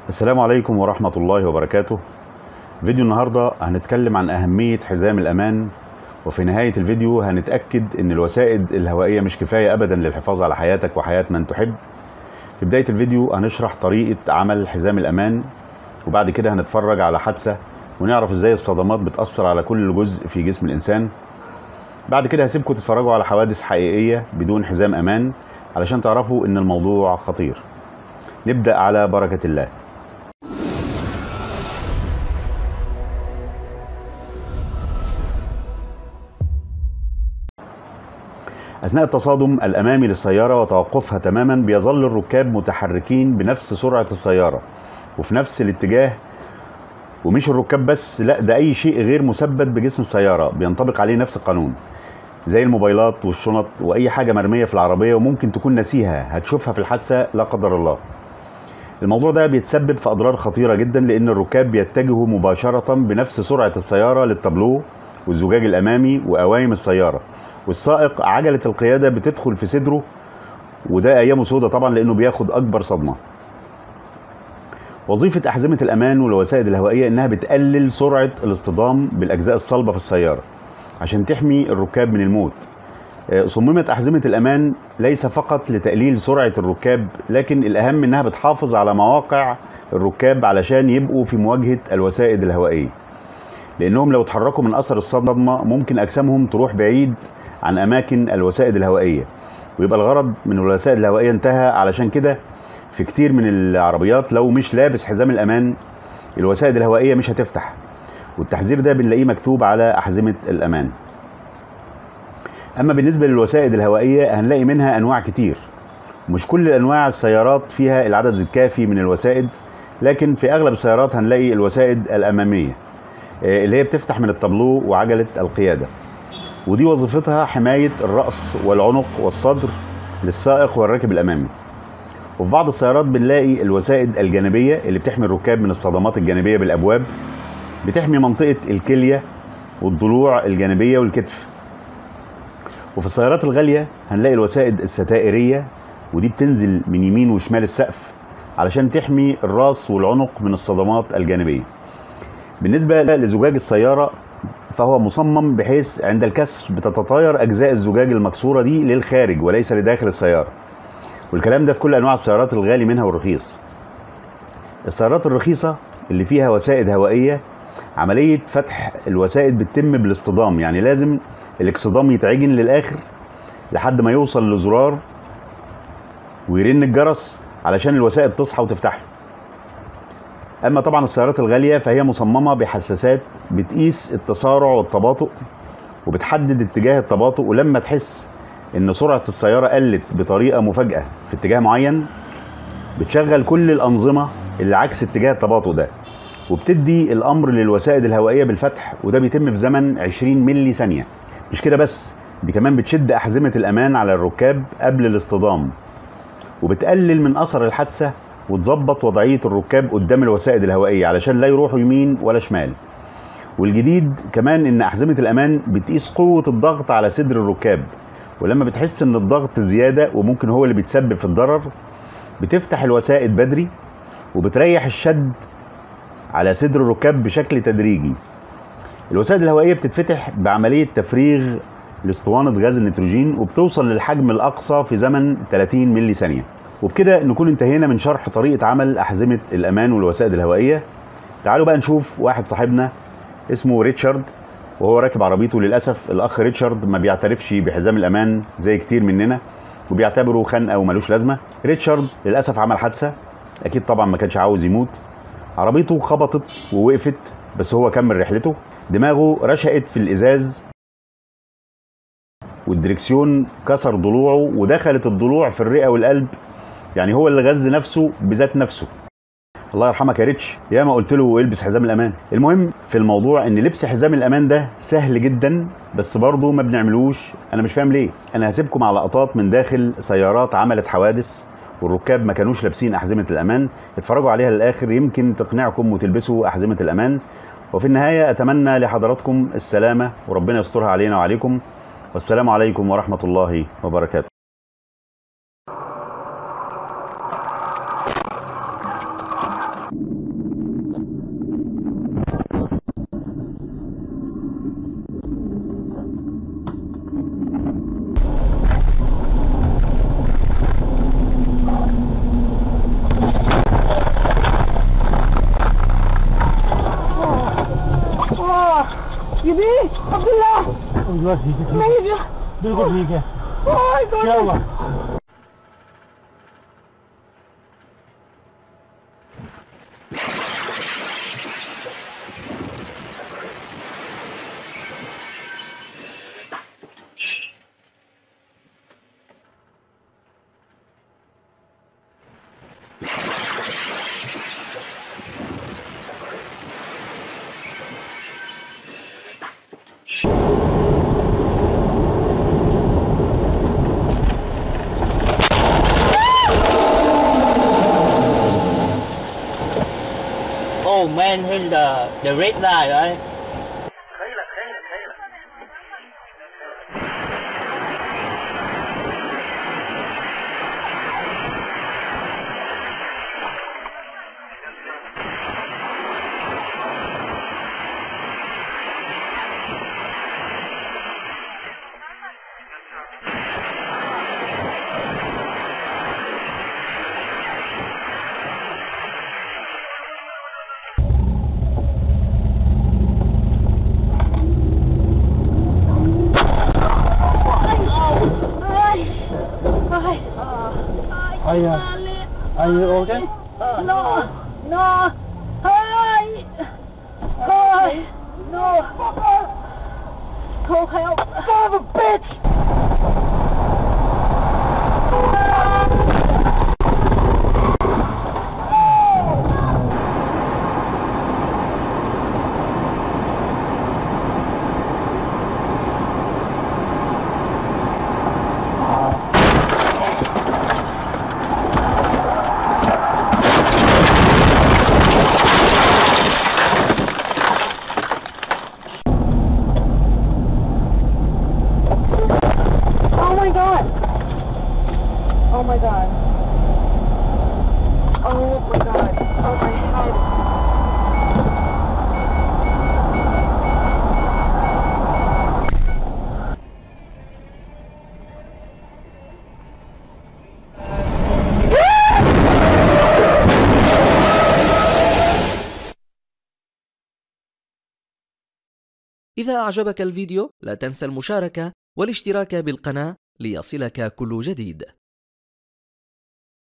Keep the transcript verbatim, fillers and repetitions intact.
السلام عليكم ورحمة الله وبركاته. فيديو النهاردة هنتكلم عن أهمية حزام الأمان، وفي نهاية الفيديو هنتأكد إن الوسائد الهوائية مش كفاية أبدا للحفاظ على حياتك وحياة من تحب. في بداية الفيديو هنشرح طريقة عمل حزام الأمان، وبعد كده هنتفرج على حادثة ونعرف إزاي الصدمات بتأثر على كل جزء في جسم الإنسان. بعد كده هسيبكم تتفرجوا على حوادث حقيقية بدون حزام أمان علشان تعرفوا إن الموضوع خطير. نبدأ على بركة الله. أثناء التصادم الأمامي للسيارة وتوقفها تماما بيظل الركاب متحركين بنفس سرعة السيارة وفي نفس الاتجاه، ومش الركاب بس، لا ده أي شيء غير مثبت بجسم السيارة بينطبق عليه نفس القانون، زي الموبايلات والشنط وأي حاجة مرمية في العربية وممكن تكون نسيها هتشوفها في الحادثة لا قدر الله. الموضوع ده بيتسبب في أضرار خطيرة جدا، لأن الركاب بيتجهوا مباشرة بنفس سرعة السيارة للتابلو والزجاج الأمامي وقوايم السيارة، والسائق عجلة القيادة بتدخل في صدره، وده أيامه سودة طبعا لأنه بياخد أكبر صدمة. وظيفة أحزمة الأمان والوسائد الهوائية إنها بتقلل سرعة الاصطدام بالأجزاء الصلبة في السيارة عشان تحمي الركاب من الموت. صممت أحزمة الأمان ليس فقط لتقليل سرعة الركاب، لكن الأهم إنها بتحافظ على مواقع الركاب علشان يبقوا في مواجهة الوسائد الهوائية، لأنهم لو اتحركوا من أثر الصدمة ممكن أجسامهم تروح بعيد عن أماكن الوسائد الهوائية ويبقى الغرض من الوسائد الهوائية انتهى. علشان كده في كتير من العربيات لو مش لابس حزام الأمان الوسائد الهوائية مش هتفتح، والتحذير ده بنلاقيه مكتوب على أحزمة الأمان. أما بالنسبة للوسائد الهوائية هنلاقي منها أنواع كتير، مش كل أنواع السيارات فيها العدد الكافي من الوسائد، لكن في أغلب السيارات هنلاقي الوسائد الأمامية اللي هي بتفتح من التابلو وعجلة القيادة، ودي وظيفتها حماية الرأس والعنق والصدر للسائق والراكب الأمامي. وفي بعض السيارات بنلاقي الوسائد الجانبية اللي بتحمي الركاب من الصدمات الجانبية بالأبواب، بتحمي منطقة الكلية والضلوع الجانبية والكتف. وفي السيارات الغالية هنلاقي الوسائد الستائرية، ودي بتنزل من يمين وشمال السقف علشان تحمي الراس والعنق من الصدمات الجانبية. بالنسبة لزجاج السيارة فهو مصمم بحيث عند الكسر بتتطاير أجزاء الزجاج المكسورة دي للخارج وليس لداخل السيارة، والكلام ده في كل أنواع السيارات الغالي منها والرخيص. السيارات الرخيصة اللي فيها وسائد هوائية عملية فتح الوسائد بتتم بالاصطدام، يعني لازم الاكصدام يتعجن للآخر لحد ما يوصل لزرار ويرن الجرس علشان الوسائد تصحى وتفتح. أما طبعا السيارات الغالية فهي مصممة بحساسات بتقيس التسارع والتباطؤ وبتحدد اتجاه التباطؤ، ولما تحس إن سرعة السيارة قلت بطريقة مفاجئة في اتجاه معين بتشغل كل الأنظمة اللي عكس اتجاه التباطؤ ده، وبتدي الأمر للوسائد الهوائية بالفتح، وده بيتم في زمن عشرين ملي ثانية. مش كده بس، دي كمان بتشد أحزمة الأمان على الركاب قبل الاصطدام وبتقلل من أثر الحادثة وتظبط وضعية الركاب قدام الوسائد الهوائية علشان لا يروحوا يمين ولا شمال. والجديد كمان إن أحزمة الأمان بتقيس قوة الضغط على صدر الركاب، ولما بتحس إن الضغط زيادة وممكن هو اللي بيتسبب في الضرر بتفتح الوسائد بدري وبتريح الشد على صدر الركاب بشكل تدريجي. الوسائد الهوائية بتتفتح بعملية تفريغ لاسطوانة غاز النيتروجين وبتوصل للحجم الأقصى في زمن ثلاثين ملي ثانية. وبكده نكون انتهينا من شرح طريقة عمل أحزمة الأمان والوسائد الهوائية. تعالوا بقى نشوف واحد صاحبنا اسمه ريتشارد وهو راكب عربيته. للأسف الأخ ريتشارد ما بيعترفش بحزام الأمان زي كتير مننا وبيعتبره خنقة وملوش لازمة. ريتشارد للأسف عمل حادثة، أكيد طبعا ما كانش عاوز يموت. عربيته خبطت ووقفت بس هو كمل رحلته، دماغه رشقت في الإزاز والدركسيون كسر ضلوعه ودخلت الضلوع في الرئة والقلب، يعني هو اللي غز نفسه بذات نفسه. الله يرحمك يا ريتش، يا ما قلت له البس حزام الأمان. المهم في الموضوع ان لبس حزام الأمان ده سهل جدا بس برضه ما بنعملوش. انا مش فاهم ليه. انا هسيبكم على لقطات من داخل سيارات عملت حوادث والركاب ما كانوش لابسين أحزمة الأمان، اتفرجوا عليها للآخر يمكن تقنعكم وتلبسوا أحزمة الأمان. وفي النهاية أتمنى لحضراتكم السلامة وربنا يسترها علينا وعليكم، والسلام عليكم ورحمة الله وبركاته. ये भी अब्दुल्ला ठीक है नहीं बिल्कुल ठीक है क्या हुआ Oh man, in the the red line right? Are you, are you okay? No, no, hi, hi, no, oh help, son of a bitch! Oh my god. Oh my god. Oh my head. إذا أعجبك الفيديو لا تنسى المشاركة والاشتراك بالقناة ليصلك كل جديد.